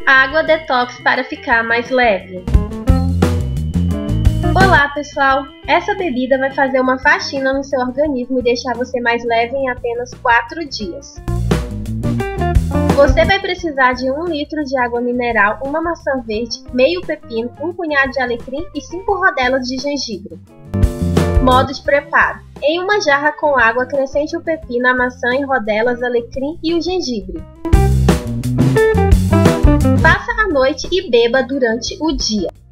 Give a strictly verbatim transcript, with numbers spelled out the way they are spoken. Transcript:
Água detox para ficar mais leve. Olá pessoal, essa bebida vai fazer uma faxina no seu organismo e deixar você mais leve em apenas quatro dias. Você vai precisar de um litro de água mineral, uma maçã verde, meio pepino, um punhado de alecrim e cinco rodelas de gengibre. Modo de preparo. Em uma jarra com água, acrescente o pepino, a maçã em rodelas, alecrim e o gengibre. Faça à noite e beba durante o dia.